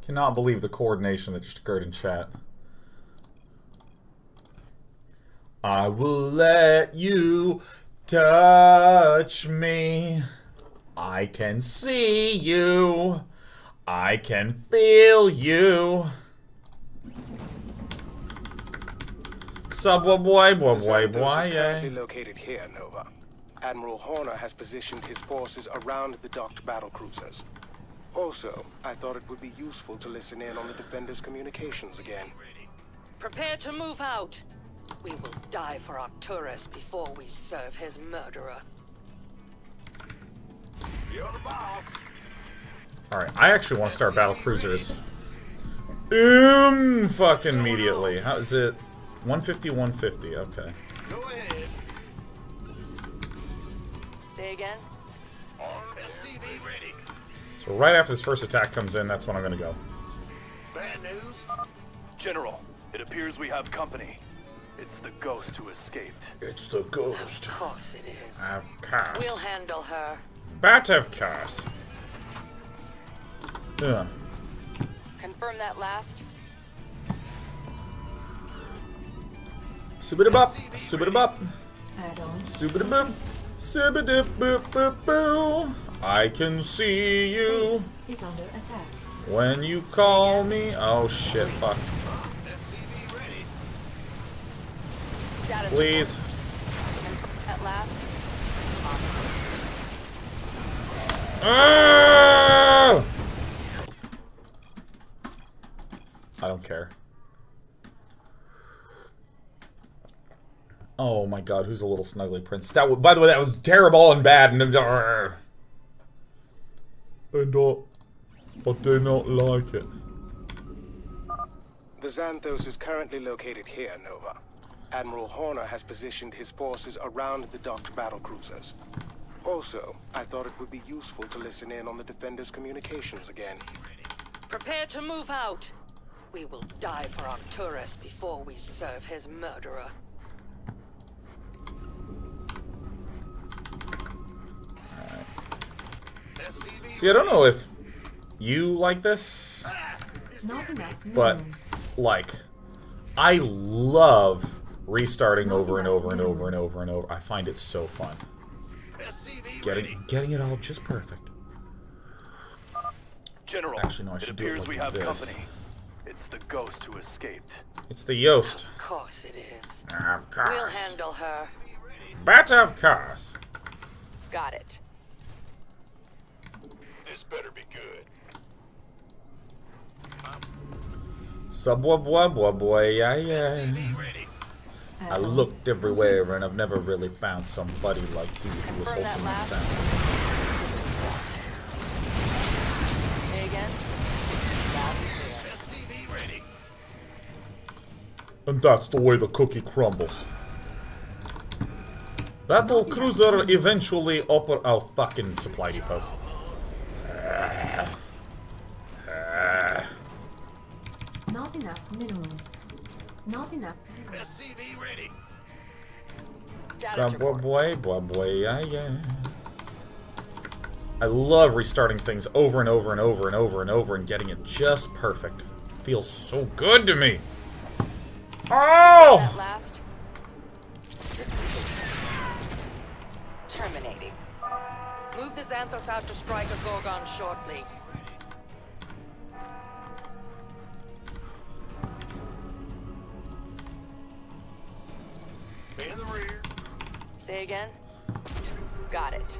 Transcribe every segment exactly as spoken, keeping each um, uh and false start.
Cannot believe the coordination that just occurred in chat. I will let you touch me. I can see you. I can feel you. Subwa boy, boy, boy, boy, yeah. Currently located here, Nova. Admiral Horner has positioned his forces around the docked battle cruisers. Also, I thought it would be useful to listen in on the Defender's communications again. Prepare to move out. We will die for Arcturus before we serve his murderer. You're the boss. Alright, I actually want to start battle cruisers. Um, fucking immediately. How is it? one fifty, one fifty, okay. Go ahead. Say again? S C V ready. So right after this first attack comes in, that's when I'm gonna go. Bad news? General, it appears we have company. It's the ghost who escaped. It's the ghost. Of course it is. Of course. We'll handle her. But of course. Yeah. Confirm that last. Subidabop, subidabop, Add-on. subidabop, subidabop. I can see you Is under attack. when you call me. Oh shit, fuck. Status Please. report. At last. Ah! I don't care. Oh my god, who's a little snuggly prince? That w by the way, that was terrible and bad and uh, and uh, but they not like it. The Xanthos is currently located here, Nova. Admiral Horner has positioned his forces around the docked battle cruisers. Also, I thought it would be useful to listen in on the Defender's communications again. Prepare to move out. We will die for Arcturus before we serve his murderer. See, I don't know if you like this, Not enough but minerals. like, I love restarting over and over and over and over and over. I find it so fun. Getting getting it all just perfect. General, Actually, no, I it should do it appears like we have this. company. It's the ghost who escaped. It's the Yost. Of course it is. Of We'll course. handle her. But of course. Got it. This better be good. Subwa boy boy boy, yeah yeah. I Add-on. looked everywhere and I've never really found somebody like you who was Confirm that wholesome and last. sound. Say again? Loud and clear. And that's the way the cookie crumbles. Battle cruiser eventually oper- oh fucking supply depots. Not enough minerals. Not enough. Status Subwa report. boy boy boy, yeah yeah. I love restarting things over and over and over and over and over and getting it just perfect. Feels so good to me. Oh! That last. Terminating. Move the Xanthos out to strike a Gorgon shortly. In the rear. Say again? Got it.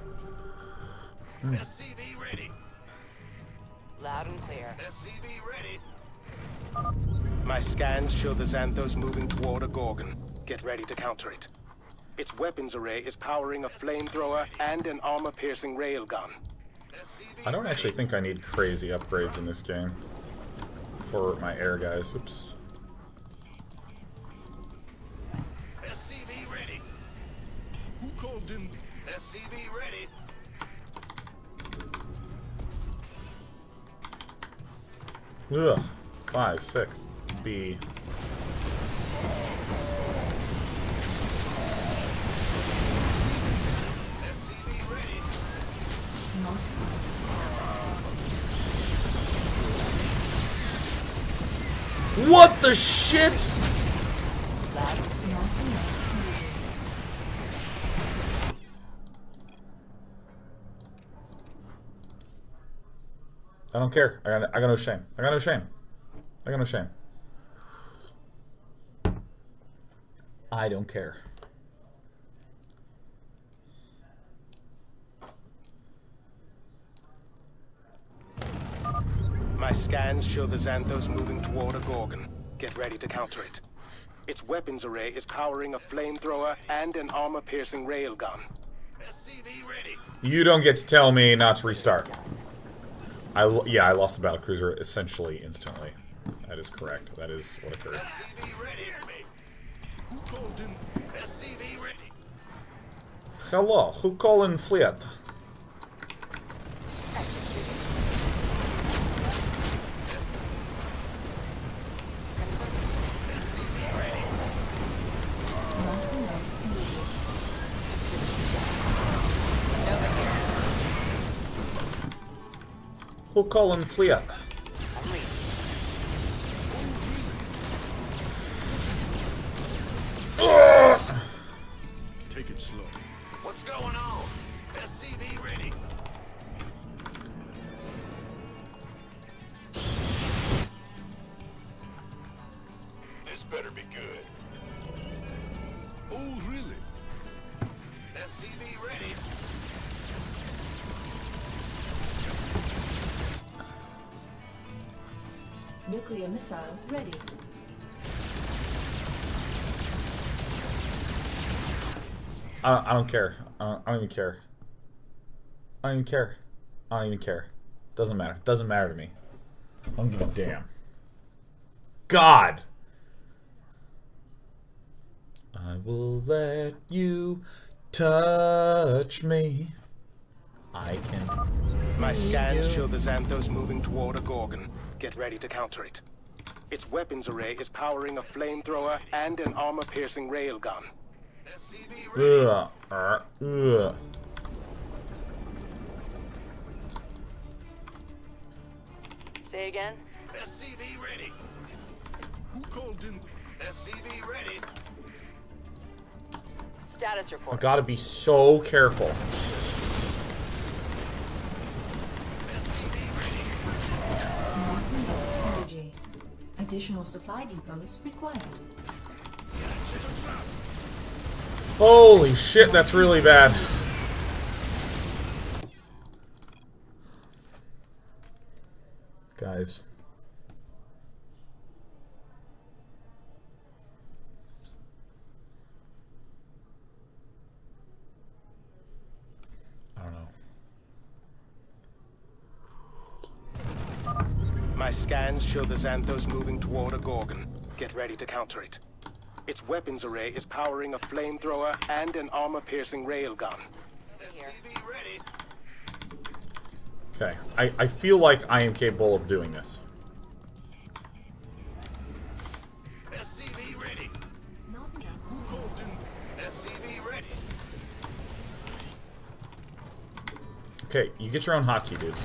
S C V ready. Loud and clear. S C V ready. My scans show the Xanthos moving toward a Gorgon. Get ready to counter it. Its weapons array is powering a flamethrower and an armor-piercing railgun. I don't actually think I need crazy upgrades in this game for my air guys. Oops. S C V ready. Who called in? S C V ready. Ugh. Five, six, B. Not What the shit? I don't care. I got I got no shame. I got no shame. I got no shame. I don't care. My scans show the Xanthos moving toward a Gorgon. Get ready to counter it. Its weapons array is powering a flamethrower and an armor-piercing railgun. S C V ready. You don't get to tell me not to restart. I lo yeah, I lost the battlecruiser essentially instantly. That is correct. That is what occurred. S C V ready. Who called in? S C V ready. Hello, who call in fleet? Who call in fleet? Take it slow. What's going on? S C V ready. This better be good. Oh, really? S C V ready. Nuclear missile ready. I don't, I don't care. I don't, I don't even care. I don't even care. I don't even care. Doesn't matter. Doesn't matter to me. I don't give a damn. God! I will let you touch me. I can see My scans you. show the Xanthos moving toward a Gorgon. Get ready to counter it. Its weapons array is powering a flamethrower and an armor-piercing railgun. S C V ready. Ugh. Uh, ugh. Say again? S C V ready. Who called in? S C V ready. Status I report. gotta be so careful. Energy. Additional supply depots required. Holy shit, that's really bad. Guys. I don't know. My scans show the Xanthos moving toward a Gorgon. Get ready to counter it. Its weapons array is powering a flamethrower and an armor-piercing railgun. Here. S C V ready. Okay, I, I feel like I am capable of doing this. S C V ready. Not enough. Who called in? S C V ready. Okay, you get your own hotkey, dude.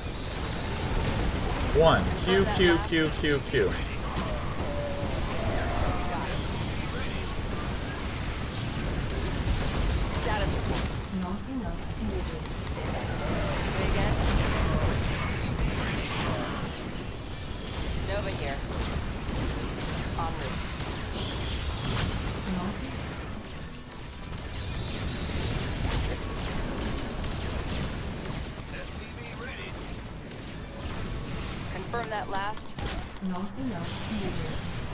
One. Q, Q, Q, Q, Q. Status report. Not enough energy. Say again? Nova here. En route. Not S C V ready. Confirm that last. not enough energy.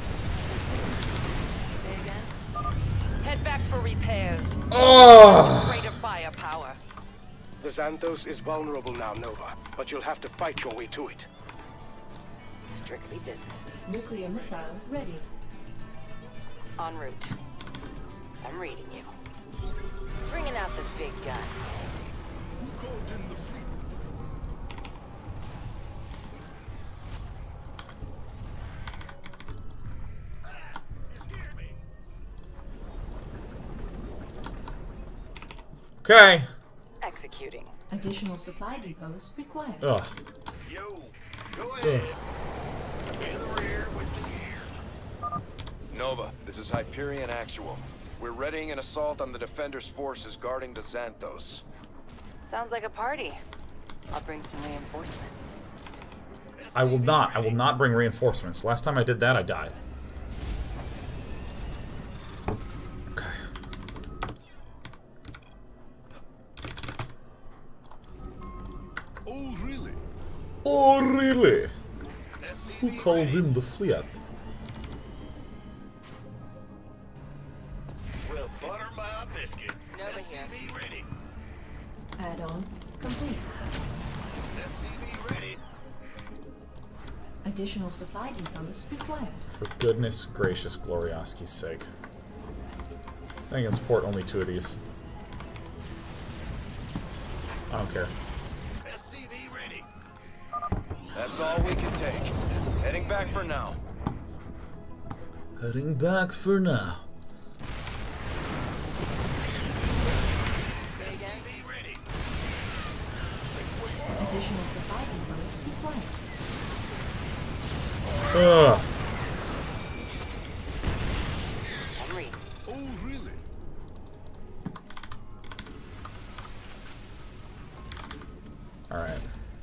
Say again? Head back for repairs. Oh! Greater firepower. The Xanthos is vulnerable now, Nova, but you'll have to fight your way to it. Strictly business. Nuclear missile ready. En route. I'm reading you. Bringing out the big gun. Who called in the fleet? Okay. Executing. Additional supply depots required. Ugh. Yo, go ahead. In the rear with the gear. This is Hyperion Actual. We're readying an assault on the Defenders' forces guarding the Xanthos. Sounds like a party. I'll bring some reinforcements. I will not. I will not bring reinforcements. Last time I did that, I died. Okay. Oh, really? Oh, really? Who called in the fleet? Well, butter my biscuit. Nova here. Ready. Add-on complete. S C V ready. Additional supply depots required. For goodness gracious Glorioski's sake. I can support only two of these. I don't care. S C V ready. That's all we can take. Heading back for now. Heading back for now. Additional supply depots required. Ugh. Henry. Oh, really? Alright.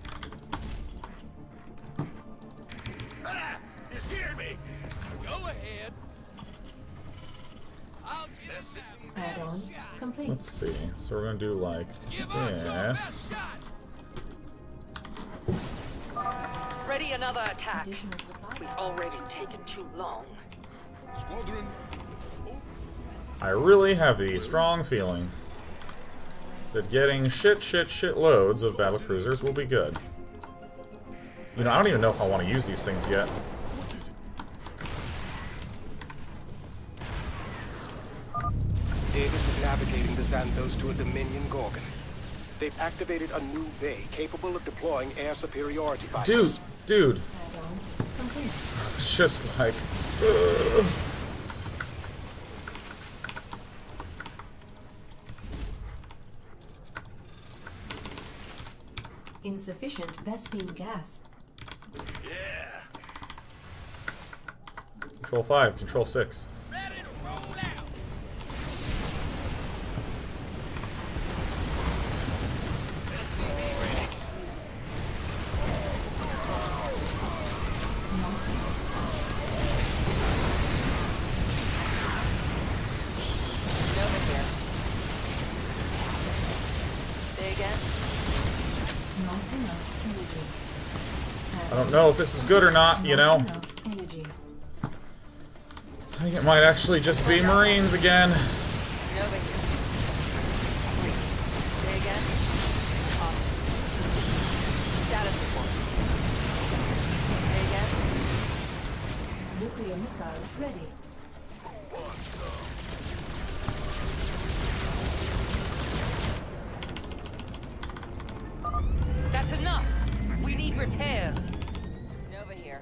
Ah! You scared me! Go ahead. I'll get that. Add-on complete. Let's see. So we're gonna do like this. Ready another attack. Additional supply. We've already taken too long. Squadron. I really have the strong feeling that getting shit, shit, shit loads of battle cruisers will be good. You know, I don't even know if I want to use these things yet. Davis is navigating the Xanthos to a Dominion Gorgon. They've activated a new bay capable of deploying air superiority fighters. Dude, dude. Add-on complete. It's just like... ugh. Insufficient Vespine gas. Yeah. Control five, control six. Ready to roll out. S C V ready. Nova here. Say again. Not enough energy. I don't know if this is good or not, you know. Not enough energy. I think it might actually just be Marines again. Nova here. Say again. Off. Status report. Say again. Nuclear missile ready. That's enough. We need repairs. Nova here.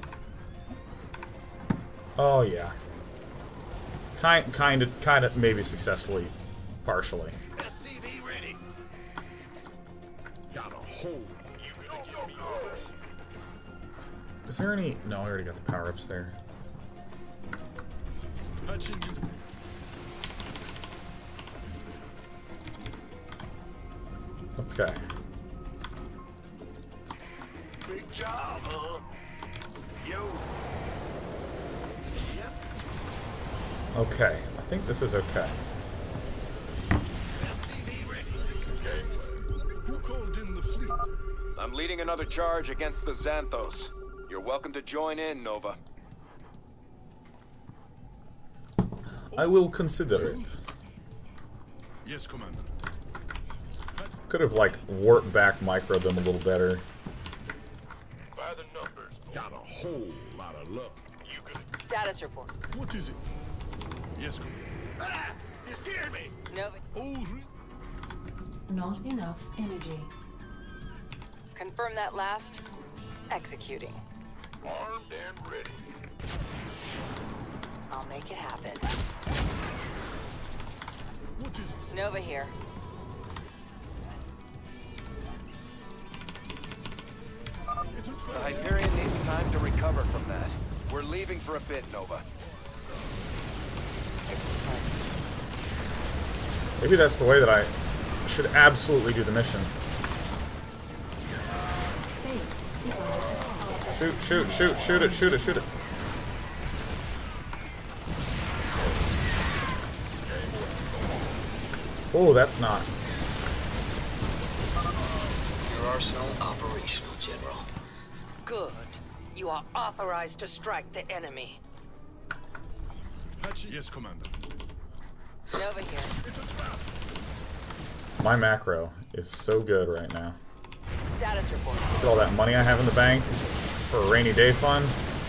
Oh yeah. Kind, kind of, kind of, maybe successfully, partially. S C V ready. Got a hole. You gonna give me yours? Is there any? No, I already got the power ups there. Touching you. Okay. Big job, huh? Yo. Yep. Okay. I think this is okay. S C V ready. Okay. Who called in the fleet? I'm leading another charge against the Xanthos. You're welcome to join in, Nova. I will consider it. Yes, Commander. Could have like warped back micro them a little better. By the numbers. Got a whole lot of luck. You good? Status report. What is it? Yes, Commander. Ah! You scared me! Nova. Oh, re- Not enough energy. Confirm that last. Executing. armed and ready. I'll make it happen. What is it? Nova here. The Hyperion needs time to recover from that. We're leaving for a bit, Nova. Maybe that's the way that I should absolutely do the mission. Base is under attack. Shoot, shoot, shoot, shoot it, shoot it, shoot it. Oh, that's not. Your arsenal operational, General. Good. You are authorized to strike the enemy. Patchy? Yes, Commander. Nova here. It's a trap. My macro is so good right now. Status report. Look at all that money I have in the bank for a rainy day fund.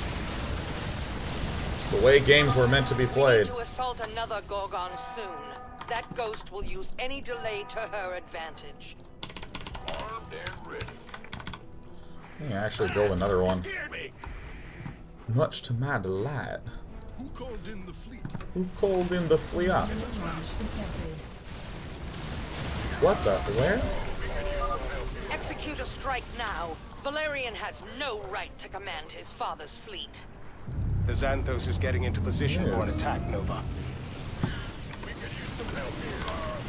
It's the way games were meant to be We played. need to assault another Gorgon soon. That ghost will use any delay to her advantage. Armed and ready. I can actually build another one. Hear me. Much to my delight. Who called in the fleet? Who called in the fleet? Launch detected. What the? Where? Execute a strike now. Valerian has no right to command his father's fleet. The Xanthos is getting into position for an Yes. attack, Nova. We could use some help here.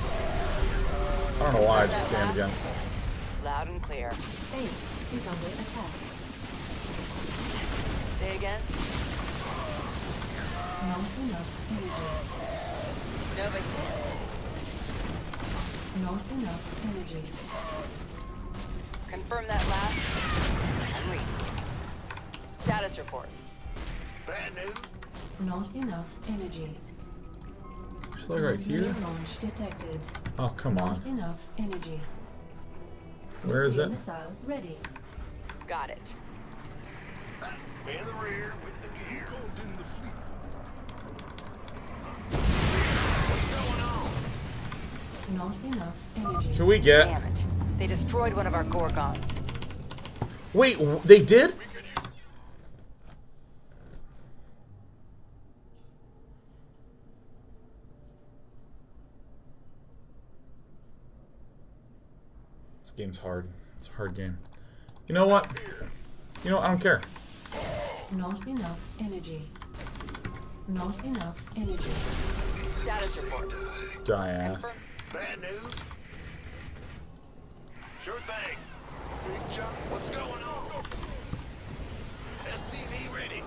I don't know why I just scanned again. Loud and clear. Base is under attack. Say again. Not enough energy. Nova here. Not enough energy. Confirm that last. And read. Status report. Bad news. Not enough energy. Just like right here. Nuclear launch detected. Oh, come Not on. enough energy. Where is it? Missile ready. Got it. In the rear with the gear. Who called in the fleet? What's going on? Not enough energy. Can we get... Damn it. They destroyed one of our Gorgons. Wait, w- they did? This game's hard. It's a hard game. You know what? You know what? I don't care. Not enough energy. Not enough energy. Status report. Die ass. Bad news. Sure thing. Big jump. What's going on? S C V ready.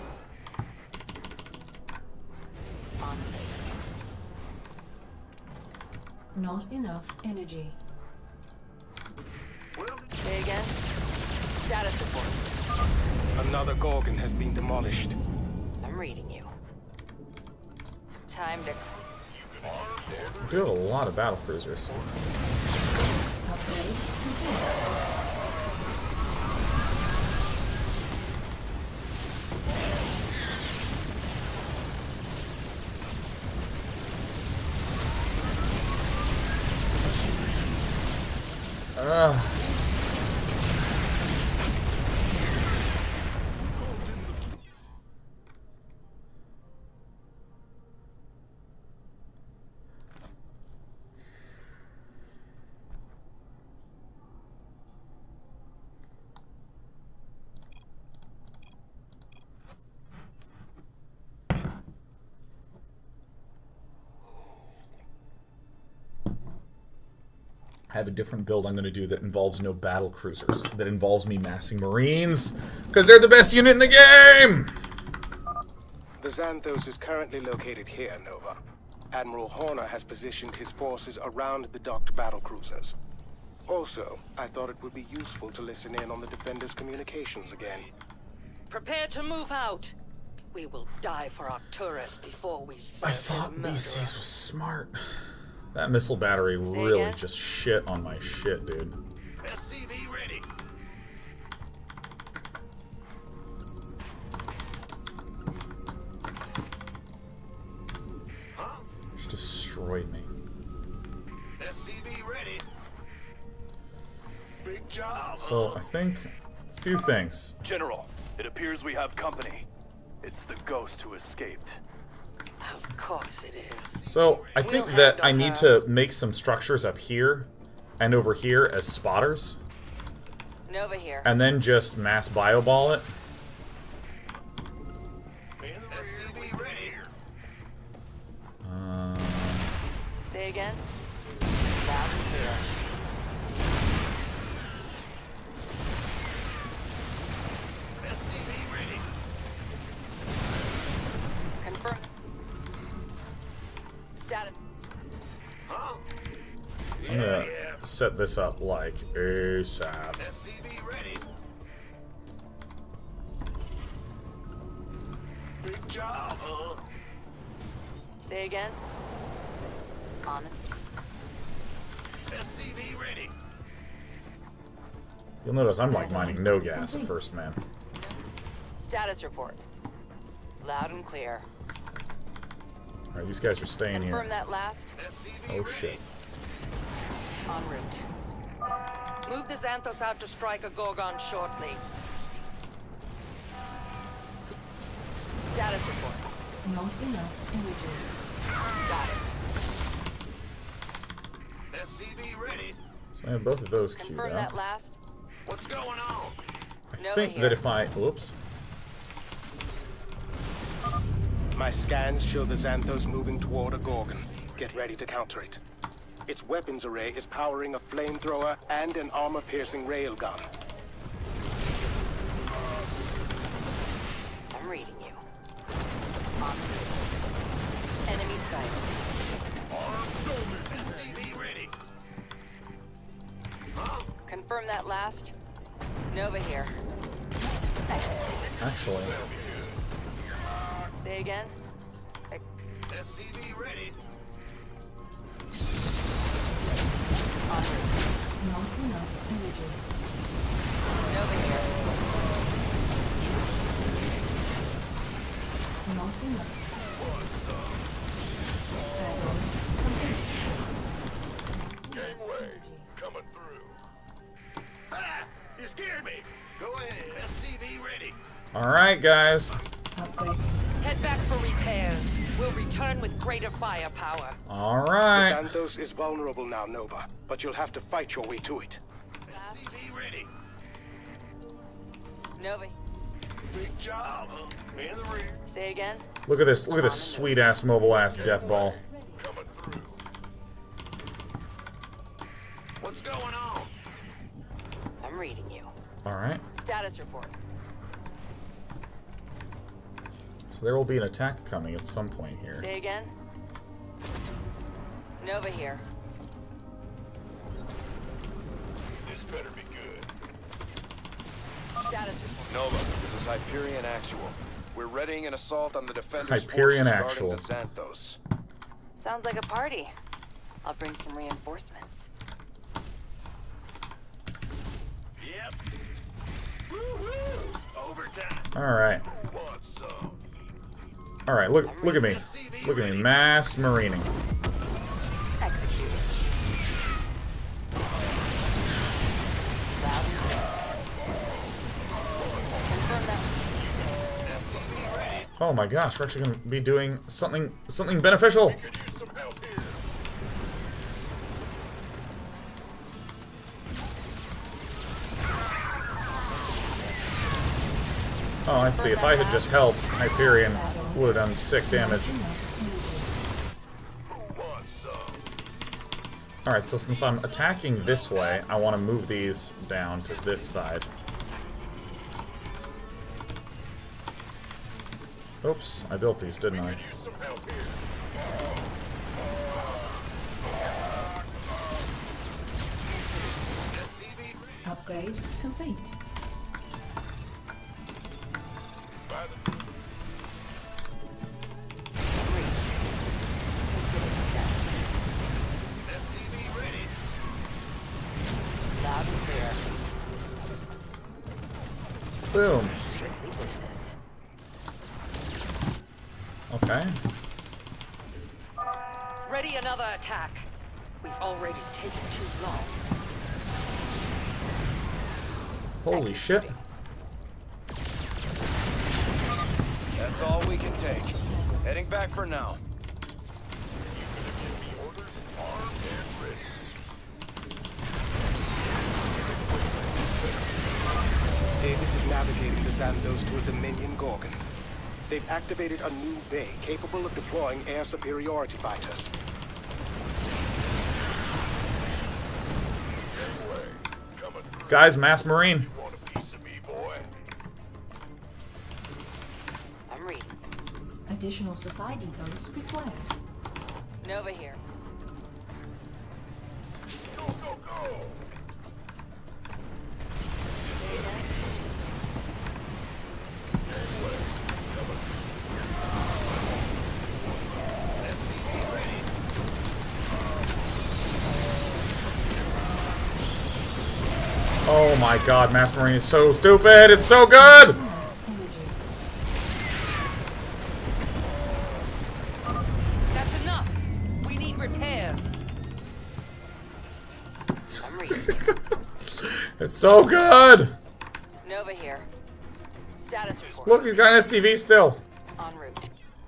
Not enough energy. Well, Say again. Status report. Another Gorgon has been demolished. I'm reading you. Time to... We do have a lot of battle cruisers. Upgrade complete. Ugh. I have a different build I'm going to do that involves no battle cruisers. That involves me massing Marines. Because they're the best unit in the game! The Xanthos is currently located here, Nova. Admiral Horner has positioned his forces around the docked battlecruisers. Also, I thought it would be useful to listen in on the Defender's communications again. Prepare to move out. We will die for Arcturus before we serve I his thought murderer. B Cs was smart. That missile battery really again? just shit on my shit, dude. S C V ready. Huh? Just destroyed me. S C V ready. Big job. So, I think a few things. General, it appears we have company. It's the ghost who escaped. Of course it is. So, I think We'll that handle I need her. to make some structures up here and over here as spotters. Nova here. And then just mass bioball it. In the rear with the gear. Say again. Loud and clear. S C V ready. Confirm. Status. Huh? I'm gonna set this up like ASAP. S C V ready. Big job, huh? Say again. On. S C V ready. You'll notice I'm like mining no gas at first, man. Status report. Loud and clear. Alright, these guys are staying Confirm here. that last. S C V Oh ready. shit. En route. Move the Xanthos out to strike a Gorgon shortly. Status report. Not enough energy. Got it. S C V ready. So I have both of those queued Confirm that up. last. What's going on? I Nova think here. that if I... Whoops. My scans show the Xanthos moving toward a Gorgon. Get ready to counter it. Its weapons array is powering a flamethrower and an armor-piercing railgun. I'm reading you. On route. Enemy sighted. S C V ready. Huh? Confirm that last. Nova here. Exit. Actually, Say again. Ex- S C V ready. En route. Not enough energy. Nova here. Not enough. Gangway coming through. Ah! You scared me. Go ahead. S C V ready. alright guys. Upgrade. Head back for repairs. We'll return with greater firepower. The Alright. Xanthos is vulnerable now, Nova, but you'll have to fight your way to it. S C V ready. Nova. Big job, huh? In the rear. Say again. Look at this. Look at this sweet ass mobile ass death ball. Coming through. What's going on? I'm reading you. Alright. Status report. So there will be an attack coming at some point here. Say again. Nova here. This better be good. Status report. Nova, this is Hyperion Actual. We're readying an assault on the Defenders' Hyperion forces Actual. guarding the Xanthos. Sounds like a party. I'll bring some reinforcements. Yep. Woo-hoo! Overtime. Alright. Want some? Alright, look look at me. Look at me. Mass marining. Execute. Loud and clear. Confirm that. Oh my gosh, we're actually gonna be doing something something beneficial. Could use some help here. Oh, I see. If I had just helped, Hyperion would have done sick damage. Want some? Alright, so since I'm attacking this way, I want to move these down to this side. Oops, I built these, didn't I? Use some help here. S C V ready. Upgrade complete. By the S C V ready. Loud and clear. Boom. Strictly business. Okay. Ready another attack. We've already taken too long. Holy shit. That's all we can take. Heading back for now. Give me orders, armed and ready. Davis is navigating the Xanthos to a Dominion Gorgon. They've activated a new bay capable of deploying air superiority fighters. Guys, mass marine. Want a piece of me, boy? I'm reading. Additional supply depots required. Nova here. Go, go, go! Oh my god, mass marine is so stupid. It's so good. That's enough. We need repairs. I'm reading. It's so good. Nova here. Status report. Look, he's got an S C V still. En route.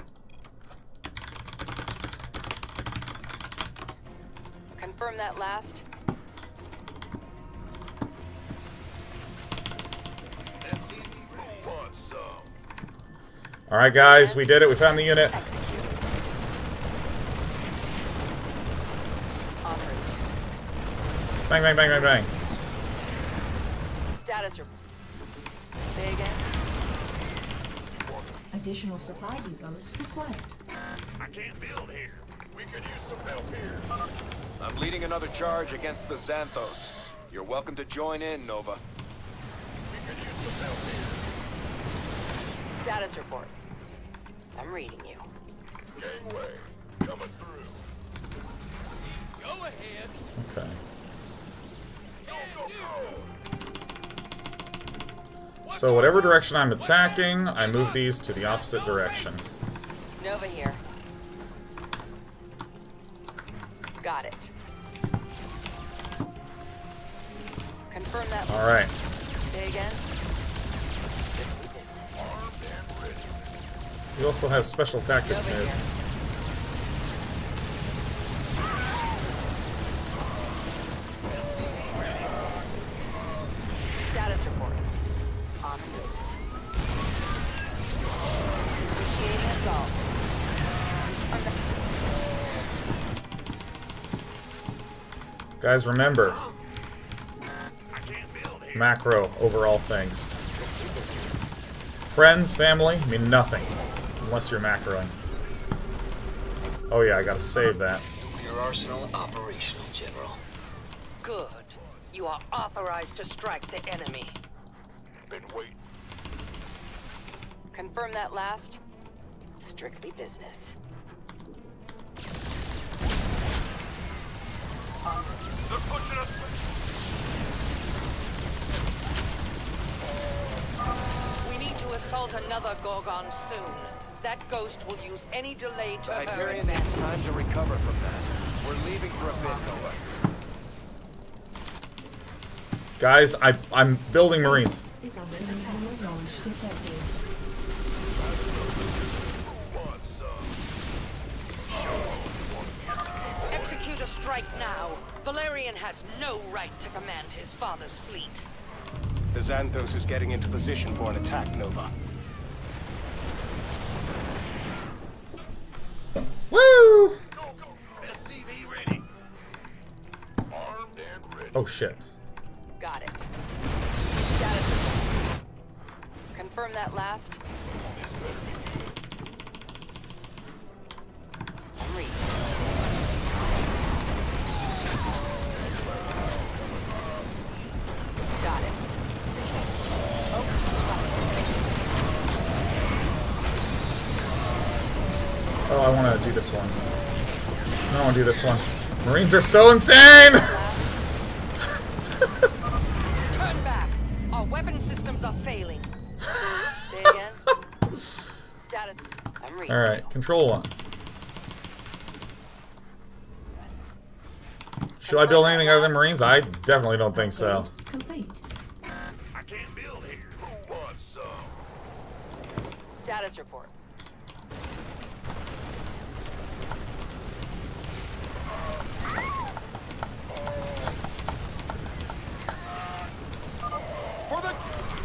Confirm that last. Who wants some? All right, guys, we did it. We found the unit. Execute. En route. Bang, bang, bang, bang, bang. Status report. Say again. Additional supply depots required. I can't build here. We could use some help here. I'm leading another charge against the Xanthos. You're welcome to join in, Nova. We could use some help here. Status report. I'm reading you. Gangway, coming through. Go ahead. Okay. Go, go, go! So whatever direction I'm attacking, I move these to the opposite direction. Nova here. Got it. Confirm that. All right. Say again. Strictly business. Armed and ready. We also have special tactics Nova here. here. Status report. On the move. Initiating assault. From the Guys, remember, I can't build here. macro over all things. strictly business. Friends, family, mean nothing unless you're macroing. Oh yeah, I gotta save that. Nuclear arsenal operational, General. Good. You are authorized to strike the enemy. Been waiting. Confirm that last. Strictly business. They're pushing us. We need to assault another Gorgon soon. That ghost will use any delay to her Hyperion needs advantage. time to recover from that. We're leaving for a bit, Nova. Guys, I, I'm building marines. Is under containment launch detected. Who wants some? Execute a strike now. Valerian has no right to command his father's fleet. The Xanthos is getting into position for an attack, Nova. Woo! Go, go. S C V ready. Armed and ready. Oh shit. Got it. Status report. Confirm that last. This better be good. I'm reading. Got it. Oh, I want to do this one. I don't want to do this one. Marines are so insane! Turn back. Our weapon systems are failing. Say again. Status. I'm reading. Alright, control one. Should I build anything other than marines? I definitely don't think so. Complete. I can't build here. Who wants some? Status report. For the...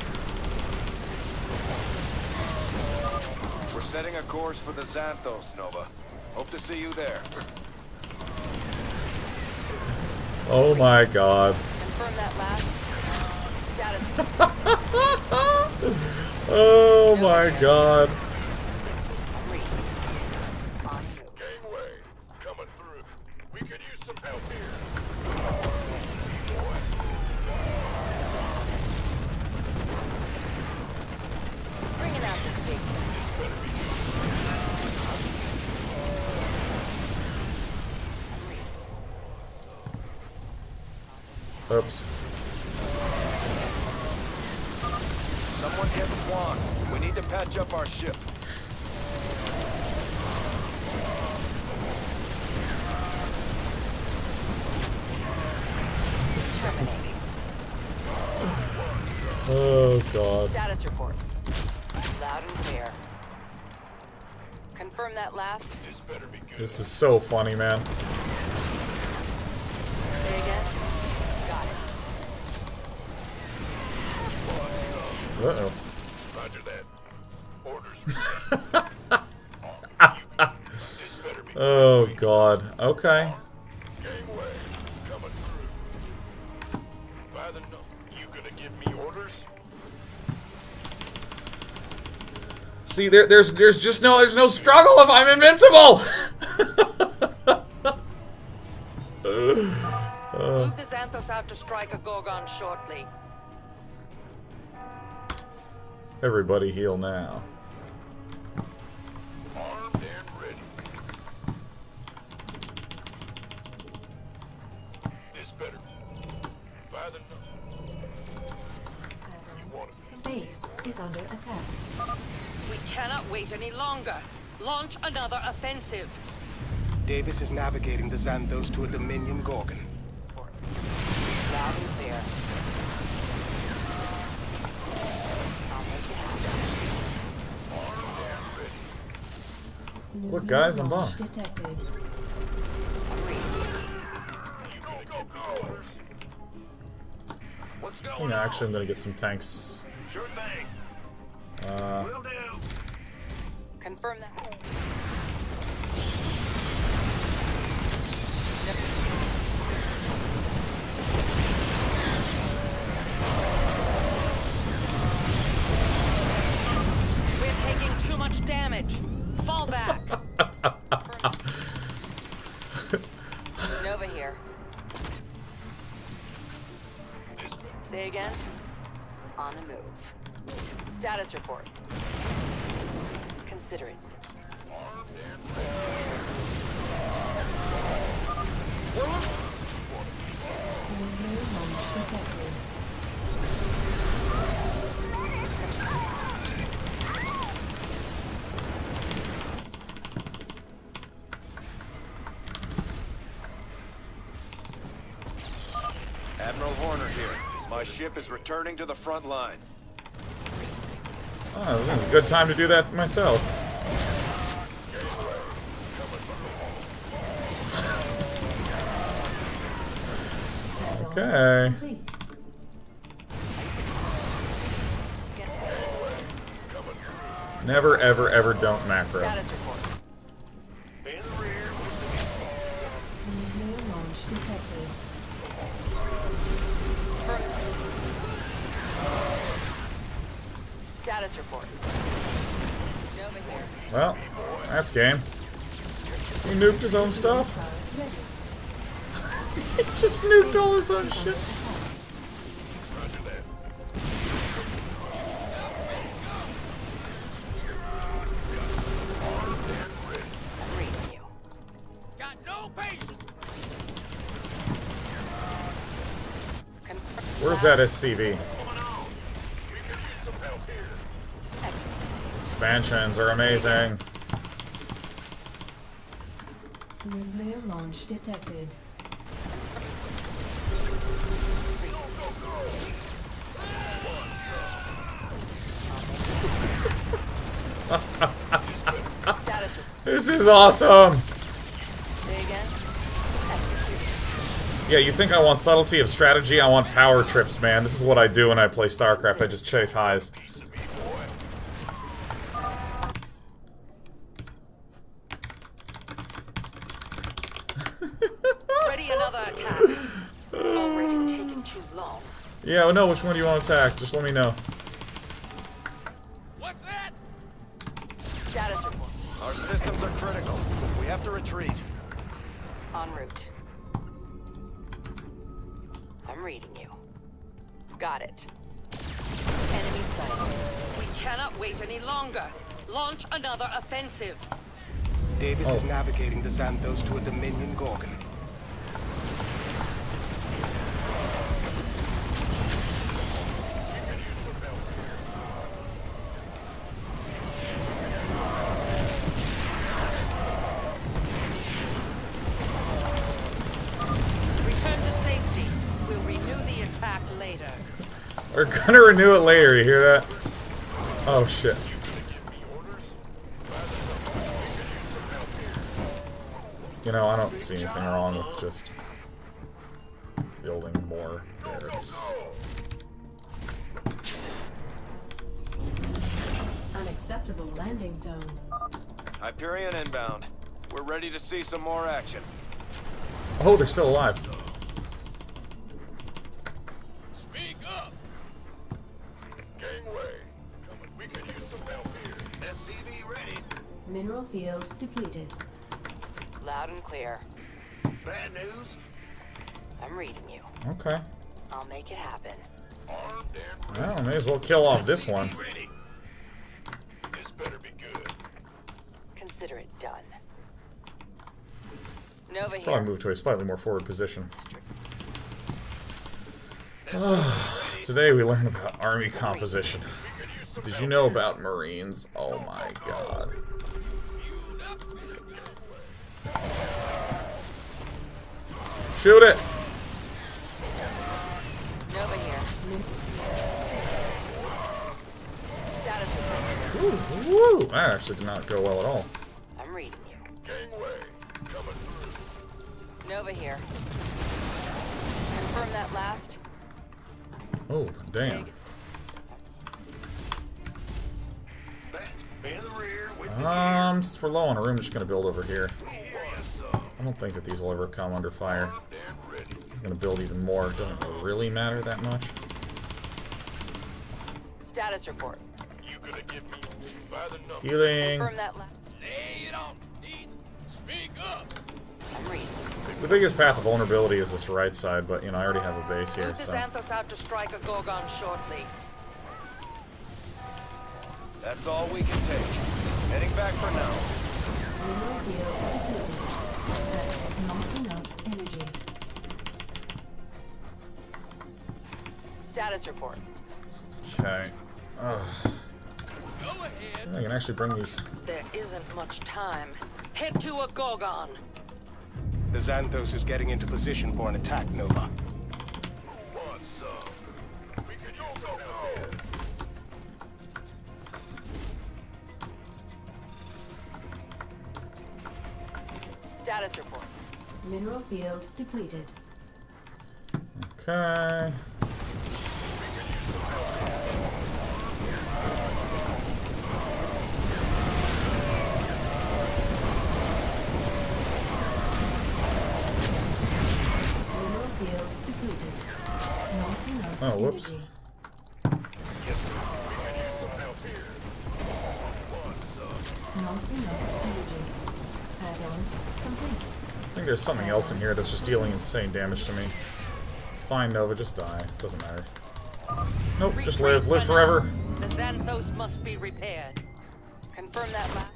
We're setting a course for the Xanthos, Nova. Hope to see you there. Oh my god. Confirm that last. Status. Oh my god. Three. On move. Gangway, coming through. We could use some help here. Bringing out the big guy. Oops. Someone get Swan. We need to patch up our ship. Oh god. Status report. Loud and clear. Confirm that last. This better be good. This is so funny, man. Say again. Got it. Uh-oh. Roger that. Orders. This better be Oh god. Okay. Gangway, coming through. By the no, you gonna give me orders? See, there, there's, there's just no, there's no struggle if I'm invincible. Move the Xanthos out to strike a Gorgon shortly. Everybody heal now. Armed and ready. This better be. By the no. You want it? Base is under attack. We cannot wait any longer. Launch another offensive. Davis is navigating the Xanthos to a Dominion Gorgon. Loud and clear. I'll make it happen. Armed and ready. Look, guys, I'm Launch bummed. detected. Three. You go, go, go. What's I going think on? actually I'm gonna get some tanks. Sure thing. Uh, Will do. Confirm that. We're taking too much damage. Fall back. Nova here. This better. Say again. On the move. Status report. Consider it. Armed and ready. Nuclear launch detected. Admiral Horner here. My ship is returning to the front line. oh, this is a good time to do that myself. Add-on Okay. complete. Never, ever, ever don't macro. Status report. In the rear. Nuclear launch detected. Status report. Nova here. Well, that's game. He nuked his own stuff. Ready. He just nuked all his own shit. Roger that. Armed and ready. I'm reading you. Got no patience. Confirm. Where's that S C V? Going on. We could use some help here. Expansions are amazing. Nuclear launch detected. Status report. This is awesome. Say again. Execute. Yeah, you think I want subtlety of strategy? I want power trips, man. This is what I do when I play StarCraft. I just chase highs. Ready another attack. Already taken too long. Yeah, well, no, which one do you want to attack? Just let me know. What's that? Status report. Our systems are critical. We have to retreat. En route. I'm reading you. Got it. Enemy sighted. We cannot wait any longer. Launch another offensive. Davis Oh. is navigating the Xanthos to a Dominion Gorgon. Return to safety. We'll renew the attack later. We're gonna renew it later, you hear that? Oh shit. You know, I don't see anything wrong with just building more barracks. Unacceptable landing zone. Hyperion inbound. We're ready to see some more action. Oh, they're still alive. Speak up. Gangway. Coming. We could use some help here. S C V ready. Mineral field depleted. Loud and clear. Bad news. I'm reading you. Okay. I'll make it happen. Armed and ready. Well, may as well kill off this one. Ready. This better be good. Consider it done. Nova here. Probably move to a slightly more forward position. Today we learned about army composition. Did you know about Marines? Oh my god. Shoot it! Nova here. Status report. Ooh, woo! That actually did not go well at all. I'm reading you. Gangway. Coming through. Nova here. Confirm that last. Oh, damn. Be in the rear with Um, since we're low on room, I'm just gonna build over here. yes, I don't think that these will ever come under fire. armed and ready. I'm gonna build even more. It doesn't really matter that much. Status report. You gonna give me by the number. Healing. Confirm that last. Lay it on me. Speak up. I'm reading. So the biggest path of vulnerability is this right side, but you know I already have a base here, Move the so. Xanthos out to strike a Gorgon shortly. That's all we can take. Heading back for now. Mineral field depleted. Not enough energy. Status report. Okay. Ugh. Go ahead. I can actually bring these. There isn't much time. Head to a Gorgon. The Xanthos is getting into position for an attack, Nova. Want some? We could use some help here. Status report. Mineral field depleted. Okay. Mineral field depleted. Not enough Oh, whoops. energy. Yes, sir. We could use some help here. Want some? Not enough energy. Add-on complete. I think there's something else in here that's just dealing insane damage to me. It's fine, Nova, just die. Doesn't matter. Nope, just live. Live forever. The Xanthos must be repaired. Confirm that last.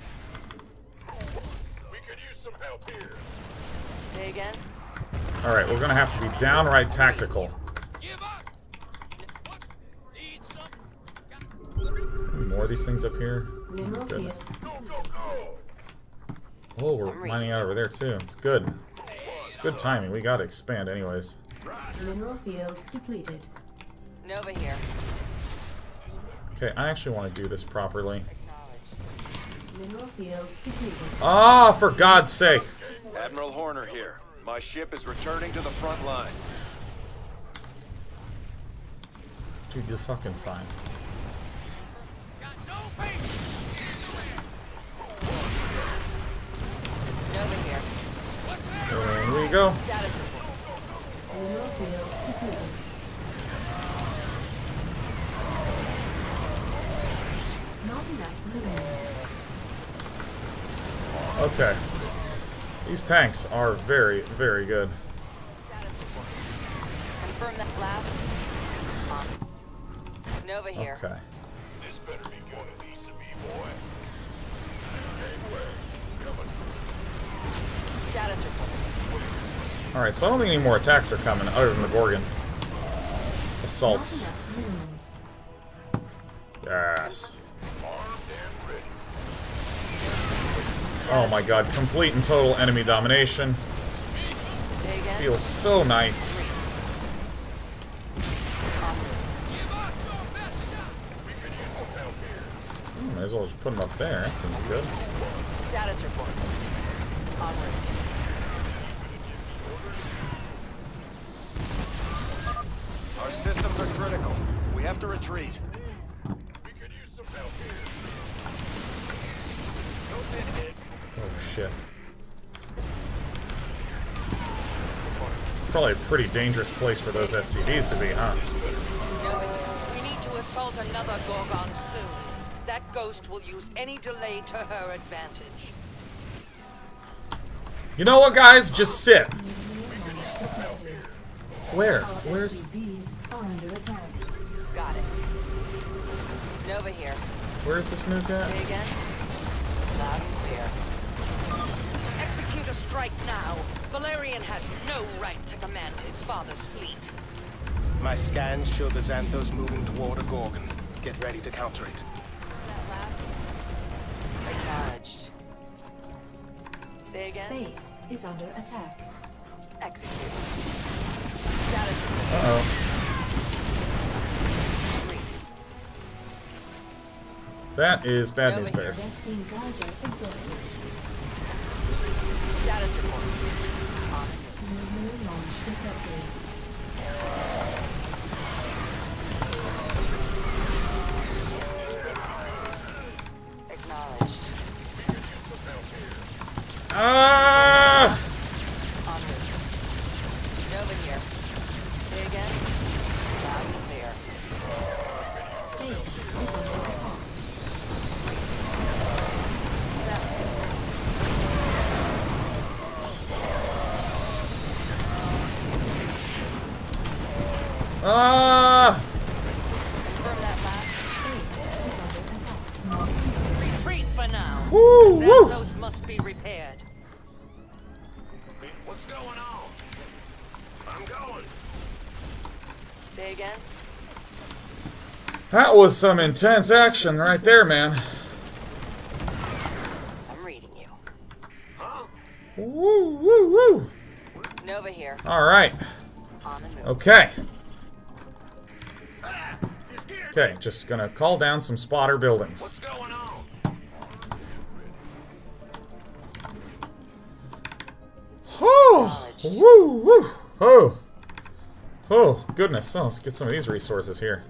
We could use some help here. Say again. Alright, we're gonna have to be downright tactical. Give up. What? Need some? Any more of these things up here? Mineral Goodness. field. Go, go, go. Oh, we're mining out over there too. It's good. It's good timing. We gotta expand anyways. Mineral field depleted. Nova here. Okay, I actually want to do this properly. Mineral field depleted. Ah, for God's sake! Admiral Horner here. My ship is returning to the front line. Dude, you're fucking fine. Got no patience. Nova here. There we go. Status report. Mineral field depleted. enough minerals. Okay. These tanks are very, very good. Confirm that last. Nova here. Okay. This better be good, piece of me, boy. Gateway, coming through. Status report. Alright, so I don't think any more attacks are coming other than the Gorgon. Assaults. Not enough minerals. Yes. Armed and ready. Oh my god, complete and total enemy domination. Say again. Feels so nice. Hmm, might as well just put them up there. That seems good. Status report. En route. Our systems are critical. We have to retreat. We could use some help here. Don't hit it. Oh shit. It's probably a pretty dangerous place for those S C Ds to be, huh? Nova here. We need to assault another Gorgon soon. That ghost will use any delay to her advantage. You know what, guys? Just sit. Where? Where's... S C Vs are under attack. Got it. Nova here. Where's this nuke at? Say again. Loud and clear. Execute a strike now. Valerian has no right to command his father's fleet. My scans show the Xanthos moving toward a Gorgon. Get ready to counter it. That last. Acknowledged. Say again. Base is under attack. Execute. Status report. Uh-oh. That is bad news bears. Vespine Geyser exhausted. Status report. Nuclear launch detected. Acknowledged. Ah! En route. Nova here. Say again. Loud and clear. Base is under attack. Ah! Confirm that last. Base is under attack. Retreat for now. Woo, woo. Those must be repaired. What's going on? I'm going. Say again. That was some intense action right there, man. I'm reading you. Huh? Woo, woo, woo. Nova here. Alright. On the move. Okay. Ah, you scared me. Okay, just gonna call down some spotter buildings. What's going on? Oh! Woo, woo. Oh. Oh, goodness. Oh, let's get some of these resources here.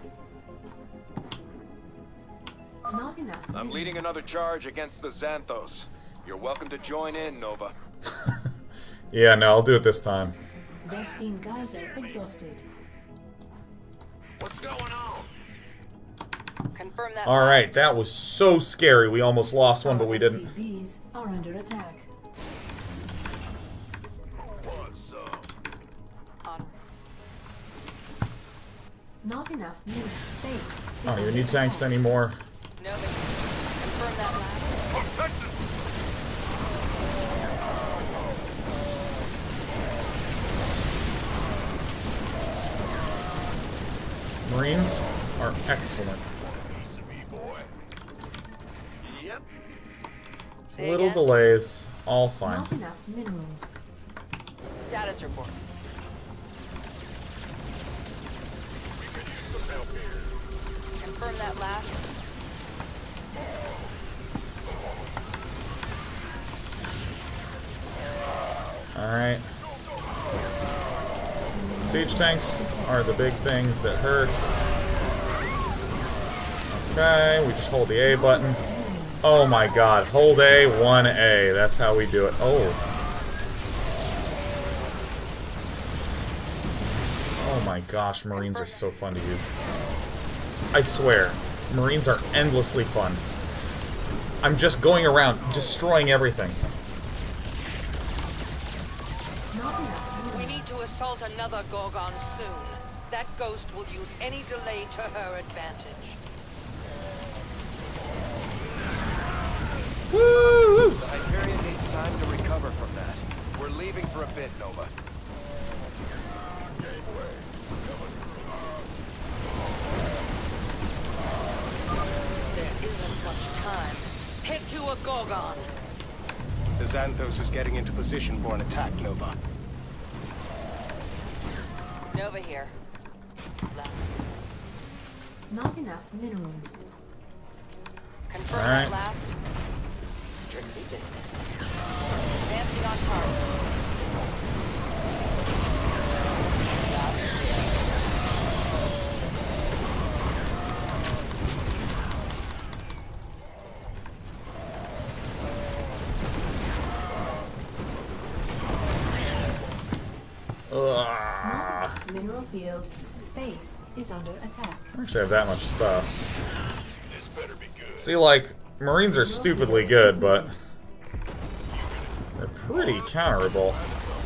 Not enough. I'm leading another charge against the Xanthos. You're welcome to join in, Nova. Yeah, no, I'll do it this time. Vespine Geyser exhausted. What's going on? Confirm that. Alright, last. that was so scary. We almost lost one, but we didn't. S C Vs are under attack. What's up? On. Not enough minerals. Base is I don't even under need tanks attack. anymore. Nova here. Confirm that last. Oh, Texas! Marines are excellent. Piece of me, boy. Yep. Say Little again. delays, all fine. Not enough minerals. Status report. We could use some help here. Confirm that last. Alright. Siege tanks are the big things that hurt. Okay, we just hold the A button. Oh my god, hold A, one A. That's how we do it. Oh. Oh my gosh, Marines are so fun to use. I swear, Marines are endlessly fun. I'm just going around destroying everything. We need to assault another Gorgon soon. That ghost will use any delay to her advantage. Woo! The Hyperion needs time to recover from that. We're leaving for a bit, Nova. There isn't much time. Head to a Gorgon. The Xanthos is getting into position for an attack, Nova. Nova here. Left. Not enough minerals. Confirm All right. that last. Strictly business. Advancing on target. Ugh. Mineral field. Base is under attack. I actually have that much stuff. This better be good. See, like, Marines are stupidly good, but they're pretty counterable.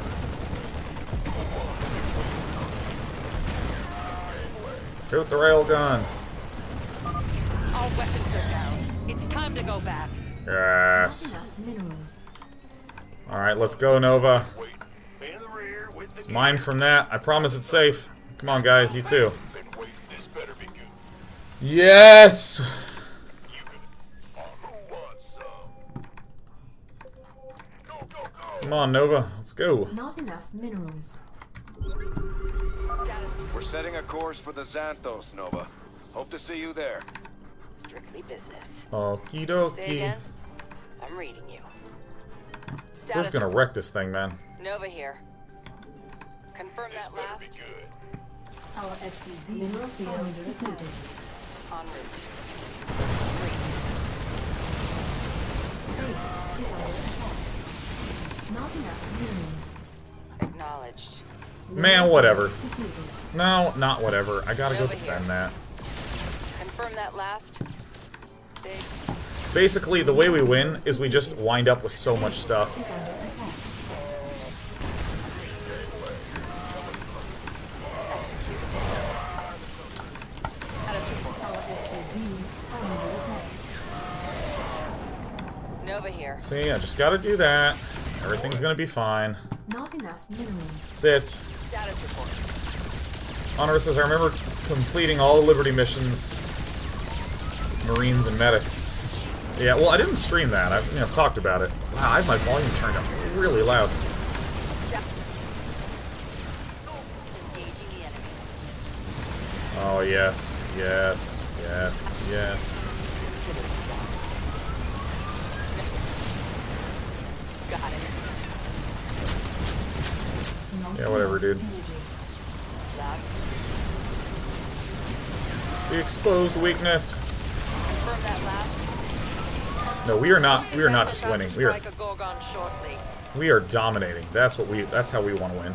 Shoot the railgun. All weapons are down. It's time to go back. Yes. Enough minerals. Alright, let's go, Nova. Wait. In the rear with the It's mine from that. I promise it's safe. Come on, guys, you too. Been waiting. This better be good. Yes! You can. Oh, who wants some? Go, go, go. Come on, Nova. Let's go. Not enough minerals. Status We're setting a course for the Xanthos, Nova. Hope to see you there. strictly business. Okie Say dokie. again. I'm reading you. Who's Status gonna report. wreck this thing, man? Nova here. Confirm This that better be last. good. Our S C V mineral field depleted. En route. Base is under attack. Not enough minerals. Acknowledged. Man, whatever. Depleted. No, not whatever. I gotta go Over defend here. that. Confirm that last. Say. Basically, the way we win is we just wind up with so much stuff. Is under attack. Status report. Our S C Vs are under attack. Nova here. So yeah, just gotta do that. Everything's gonna be fine. Not enough minerals. That's it. Status report. Honor says, I remember completing all the Liberty missions. Marines and medics. Yeah, well, I didn't stream that. I've, you know, I've talked about it. Wow, I have my volume turned up really loud. Engaging the enemy. Oh, yes, yes, yes, yes. Got it. Not Yeah, whatever, enough dude. energy. Loud. It's the exposed weakness. Confirm that last. No, we are not. We are not just winning. We are. Strike a Gorgon shortly. We are dominating. That's what we. That's how we want to win.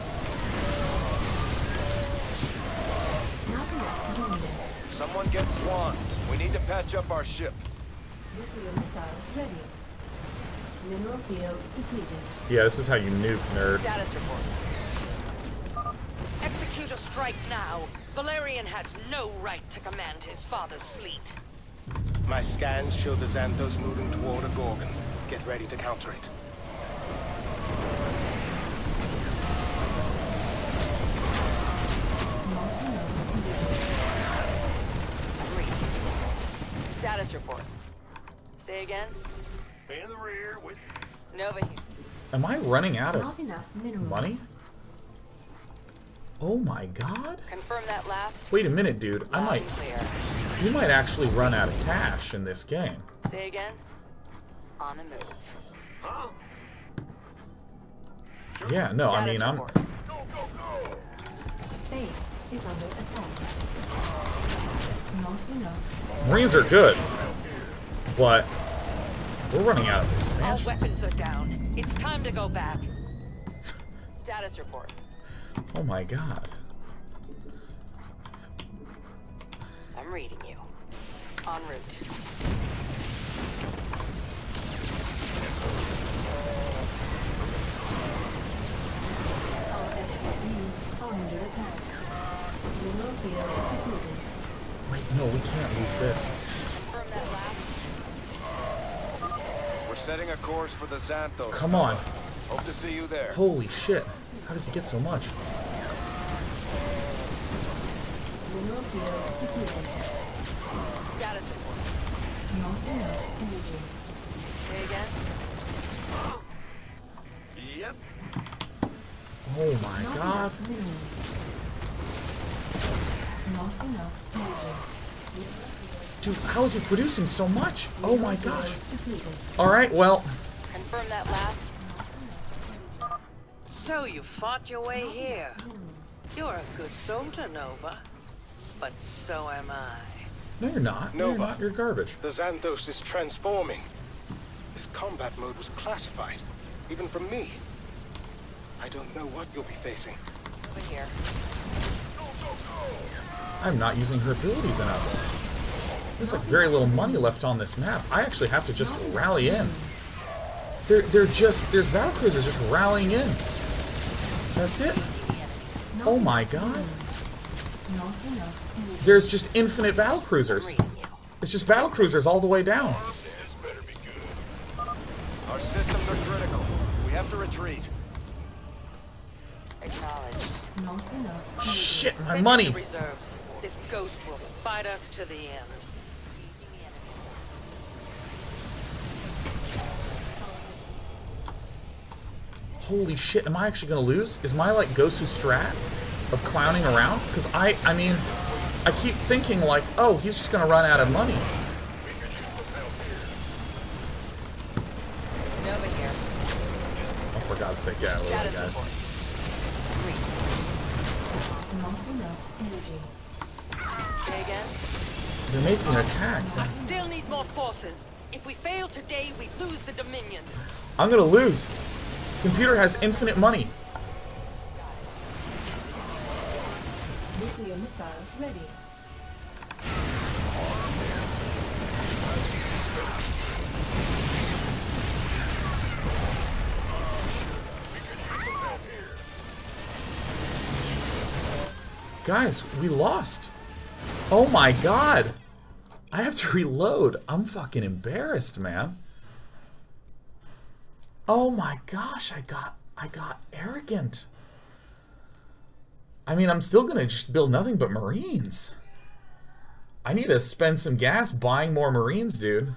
Not enough minerals. Someone get Swan. We need to patch up our ship. Nuclear missiles ready. Mineral field depleted. Yeah, this is how you nuke, nerd. Status report. Execute a strike now. Valerian has no right to command his father's fleet. My scans show the Xanthos moving toward a Gorgon. Get ready to counter it. I'm reading. Status report. Say again. In the rear with. Nova here. Am I running out Not of enough minerals. money? Oh my god. Confirm that last. Wait a minute, dude. I Loud might. and clear. We might actually run out of cash in this game. Say again. On the move. Huh? Yeah, no, I Status mean, I'm. report. Go, go, go. Base is under attack. Not enough. Marines are good, but we're running out of All expansions. weapons are down. It's time to go back. Status report. Oh my god. I'm reading you. En route. Our S C Vs are under attack. Mineral field depleted. Wait, no, we can't lose this. Confirm that last. We're setting a course for the Xanthos. Come on. Hope to see you there. Holy shit. How does he get so much? Mineral field depleted. Status report. Not enough energy. Say again. Yep. Oh my Not god. enough minerals. Not enough energy. Dude, how is he producing so much? Oh my gosh. Depleted. Alright, well. Confirm that last. So you fought your way here. You're a good soldier, Nova. But so am I. No, you're not. No, you're Nova. not. You're garbage. The Xanthos is transforming. This combat mode was classified, even from me. I don't know what you'll be facing. Over here. I'm not using her abilities enough. There's like very little money left on this map. I actually have to just rally in. They're, they're just, there's battlecruisers just rallying in. That's it. Oh my god. Not enough energy. There's just infinite battlecruisers. It's just battlecruisers all the way down. This better be good. Our systems are critical. We have to retreat. Acknowledged. Not enough energy. Shit, my Send money. in the reserves. This ghost will fight us to the end. Holy shit, am I actually gonna lose? Is my like Gosu strat of clowning around? Because I, I mean, I keep thinking like, oh, he's just gonna run out of money. Nova here. Oh, for God's sake, get out of the way, Status guys. report. Not enough energy. Say again. They're making an attack. I still need more forces. If we fail today, we lose the Dominion. I'm gonna lose. Computer has infinite money. Nuclear missile ready. Guys, we lost. Oh my god. I have to reload. I'm fucking embarrassed, man. Oh my gosh, I got I got arrogant. I mean, I'm still gonna just build nothing but Marines. I need to spend some gas buying more Marines, dude.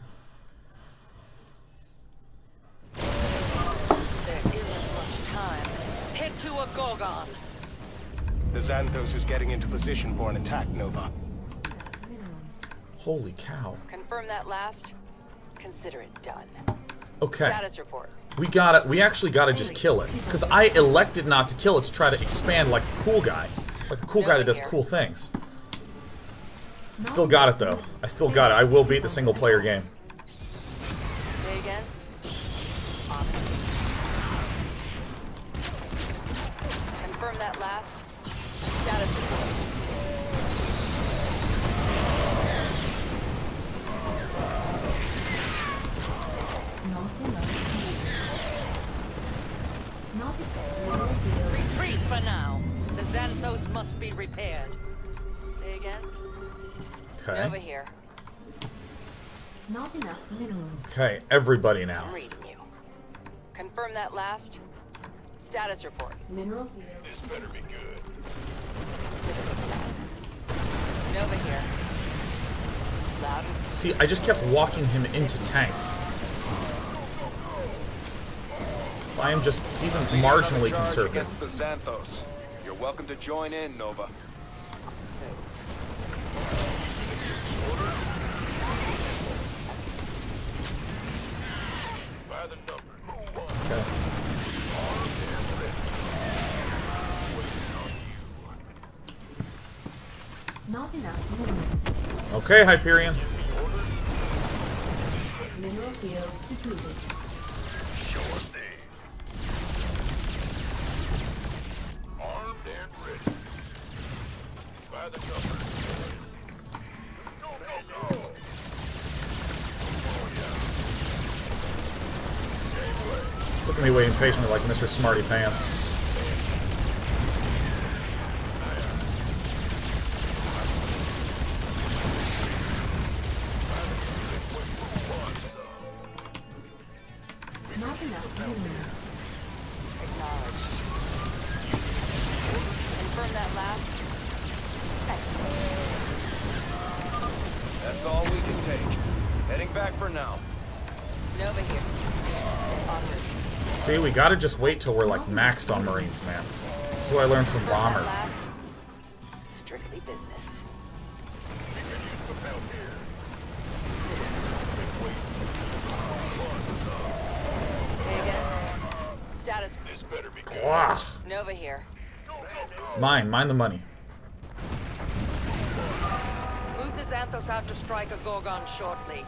There isn't much time. Head to a Gorgon. The Xanthos is getting into position for an attack, Nova. Minerals. Holy cow. Confirm that last. Consider it done. Okay. Status report. We gotta, we actually gotta just kill it. Because I elected not to kill it to try to expand like a cool guy. Like a cool guy that does cool things. I still got it though. I still got it. I will beat the single player game. Say again. On it. Confirm that last. Status report. Not enough energy. Not enough mineral field. Retreat for now. The Xanthos must be repaired. Say again. Nova Okay. here. Not enough minerals. Okay, everybody now. I'm reading you. Confirm that last. Status report. Mineral field. This better be good. Nova here. Loud and See, I just kept walking him into tanks. I am just even marginally Charge conservative. against the Xanthos. You're welcome to join in, Nova. By the numbers. Move on. Okay. Not enough minerals. Okay, Hyperion. Mineral field depleted. Sure thing. Armed and ready. By the numbers. Go, go, go! Look at me waiting patiently like Mister Smarty Pants. Not enough minerals. Acknowledged. Confirm that last. That's all we can take. Heading back for now. Nova here. Onward. See, we gotta just wait till we're like maxed on Marines, man. That's what I learned from Confirm that Bomber. last. Strictly business. Say again. Status. This better be good. Ugh. Nova here. Mine, mine the money. Move the Xanthos out to strike a Gorgon shortly.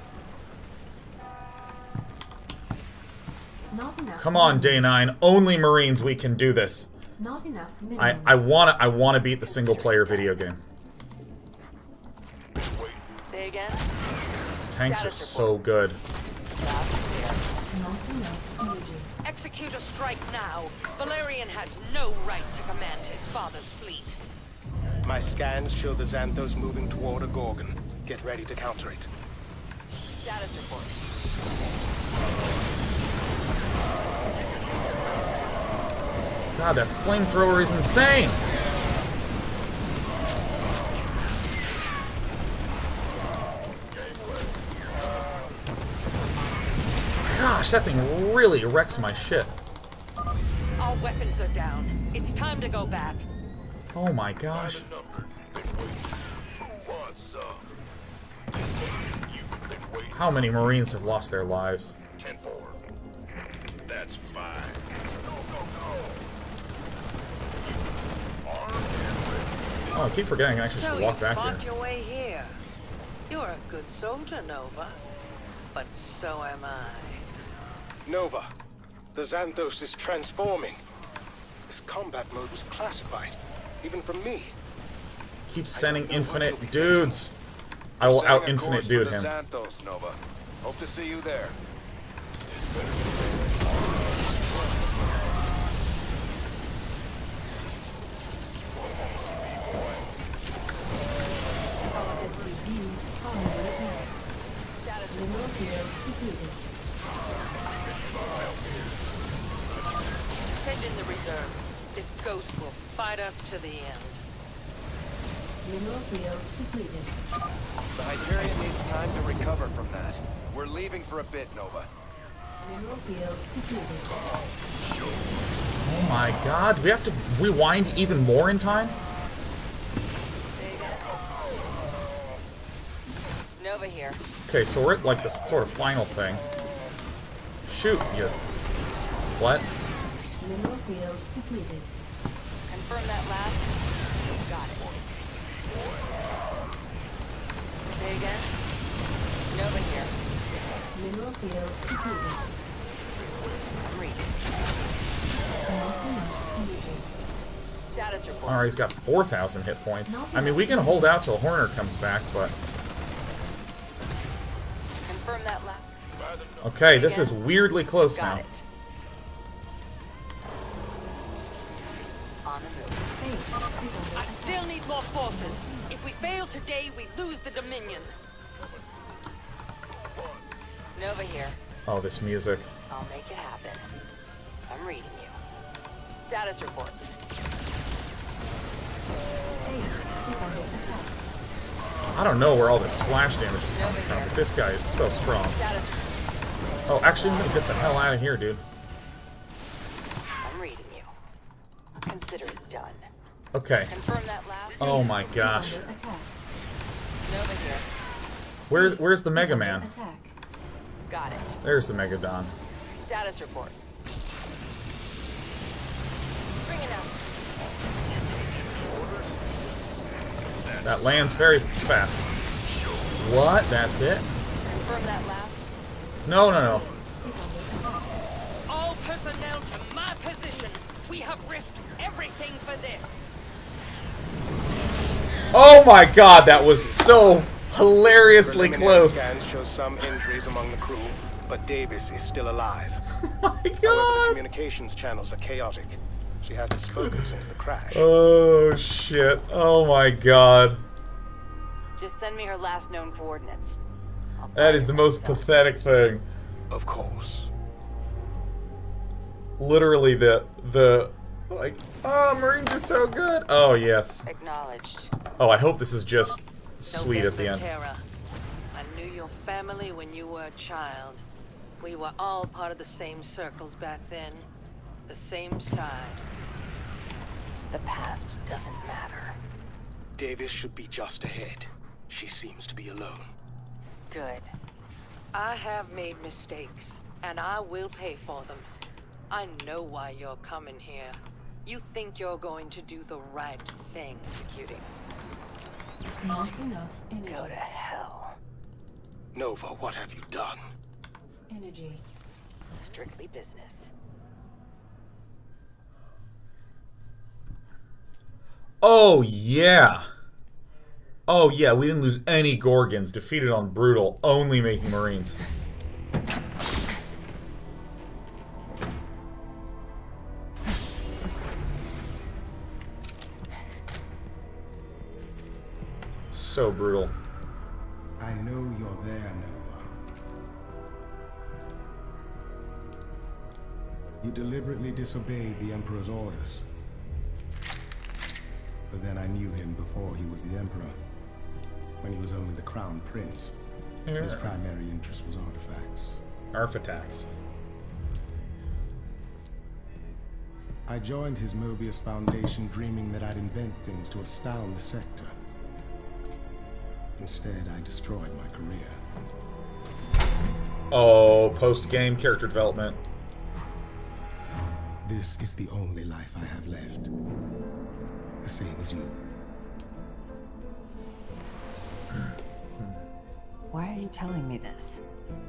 Not enough. Come on, Day nine. Only Marines, we can do this. Not enough minerals. I, I wanna I wanna beat the single player video game. Say again. Tanks are Status so report. good. Last clear. Not enough energy. Execute a strike now. Valerian has no right to command his father's fleet. My scans show the Xanthos moving toward a Gorgon. Get ready to counter it. Status report. God, that flamethrower is insane! Gosh, that thing really wrecks my shit. Our weapons are down. It's time to go back. Oh my gosh. Who wants some? This one you've been waiting. How many Marines have lost their lives? ten four. That's fine. Go, go, go. Armed and ready. Oh, I keep forgetting I can actually So just walk you back fought here. your way here. You're a good soldier, Nova. But so am I. Nova, the Xanthos is transforming. This combat mode was classified, even from me. Keep sending infinite dudes. I will Setting out a infinite course for dude the him. Xanthos, Nova. Hope to see you there. All S C Ds are under attack. Status Mineral report. field depleted. Send in the reserve. This ghost will fight us to the end. Mineral field depleted. The Hyperion needs time to recover from that. We're leaving for a bit, Nova. Mineral field depleted. Oh my god, do we have to rewind even more in time? Say again. Nova here. Okay, so we're at like the sort of final thing. Shoot, you. What? Mineral field depleted. Confirm that last. Got it. Say again. Nova here. Mineral field depleted. I'm reading. Not enough energy. Status report. Alright, he's got four thousand hit points. I mean, we can hold out till Horner comes back, but... Confirm that last. Okay, this is weirdly close Got now. it. On the move. Base is under I attack. still need more forces. If we fail today, we lose the Dominion. Nova here. Oh, this music. I'll make it happen. I'm reading you. Status report. Base is under attack. I don't know where all this splash damage is coming from, but this guy is so strong. Status. Oh, actually, I'm gonna get the hell out of here, dude. I'm reading you. Consider it done. Okay. Confirm that last. Oh my Base gosh. is under attack. Nova here. Where's Base where's the is Mega under Man? Attack. Got it. There's the Megadon. Status report. Bring it up. That lands very fast. What? That's it? Confirm that last. No, no, no. Base is under attack. All personnel to my position. We have risked everything for this. Oh my god, that was so hilariously Preliminary close. scans show some injuries among the crew. but Davis is still alive. My However, the God! communications channels are chaotic. She hasn't spoken since the crash. Oh shit! Oh my God! Just send me her last known coordinates. I'll That find is her the most myself. pathetic thing. Of course. Literally the the like. Oh, Marines are so good. Oh yes. Acknowledged. Oh, I hope this is just sweet at the November end. Terra. I knew your family when you were a child. We were all part of the same circles back then. The same side. The past doesn't matter. Davis should be just ahead. She seems to be alone. Good. I have made mistakes, and I will pay for them. I know why you're coming here. You think you're going to do the right thing, cutie. Not enough energy. Go to hell. Nova, what have you done? Energy. Strictly business. Oh yeah. Oh yeah, we didn't lose any Gorgons. Defeated on Brutal, only making Marines. So brutal. I know you're there, Nova. You deliberately disobeyed the Emperor's orders. But then I knew him before he was the Emperor, when he was only the Crown Prince. Yeah. His primary interest was artifacts. Artifacts. I joined his Mobius Foundation dreaming that I'd invent things to astound the sector. Instead, I destroyed my career. Oh, post-game character development. This is the only life I have left. The same as you. Why are you telling me this?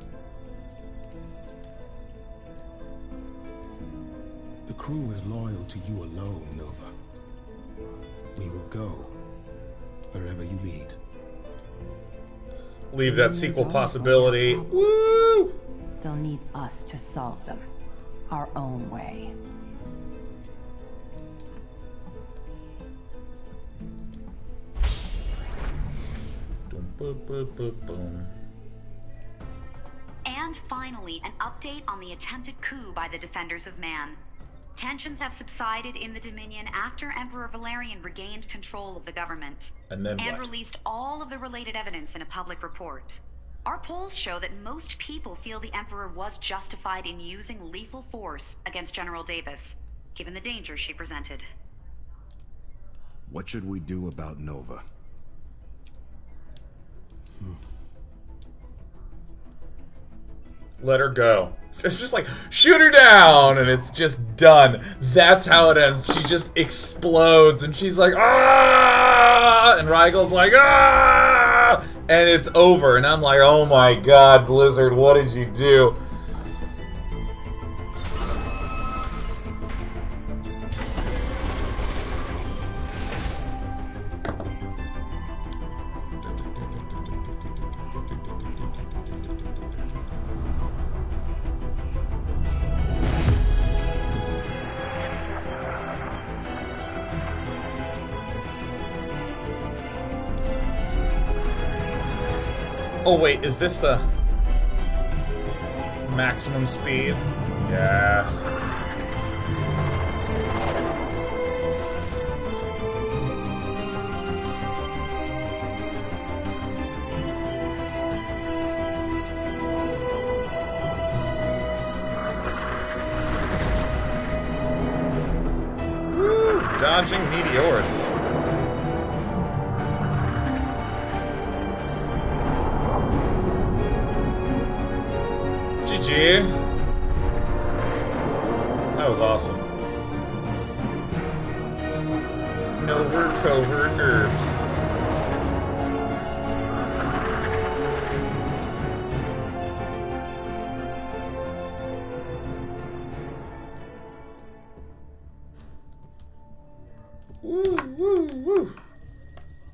The crew is loyal to you alone, Nova. We will go wherever you lead. Leave that sequel possibility. Woo! They'll need us to solve them. Our own way. And finally, an update on the attempted coup by the Defenders of Man. Tensions have subsided in the Dominion after Emperor Valerian regained control of the government. And then and what? released all of the related evidence in a public report. Our polls show that most people feel the Emperor was justified in using lethal force against General Davis, given the danger she presented. What should we do about Nova? Hmm. Let her go. It's just like, shoot her down, and it's just done. That's how it ends. She just explodes, and she's like, ah! And Rygel's like, ah! And it's over, and I'm like, oh my god, Blizzard, what did you do? Oh wait, is this the maximum speed? Yes. Woo! Dodging meteors. G G. That was awesome. Nova covert herbs. Woo, woo, woo.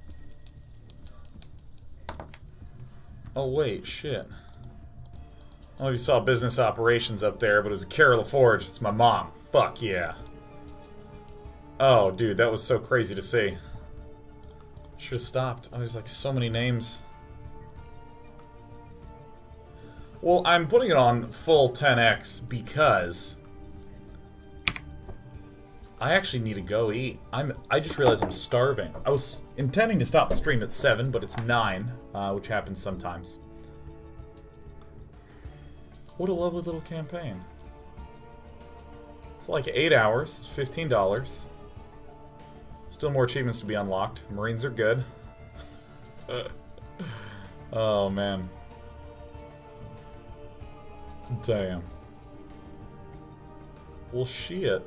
Oh wait, shit. I don't know if you saw business operations up there, but it was a Carol LaForge. It's my mom. Fuck yeah. Oh, dude, that was so crazy to see. Should have stopped. Oh, there's like so many names. Well, I'm putting it on full ten X because I actually need to go eat. I'm. I just realized I'm starving. I was intending to stop the stream at seven, but it's nine, uh, which happens sometimes. What a lovely little campaign. It's like eight hours. It's fifteen dollars. Still more achievements to be unlocked. Marines are good. Oh, man. Damn. Well, shit.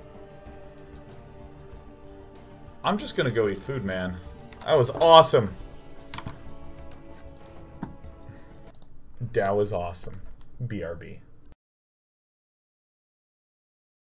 I'm just gonna go eat food, man. That was awesome. That was awesome. B R B.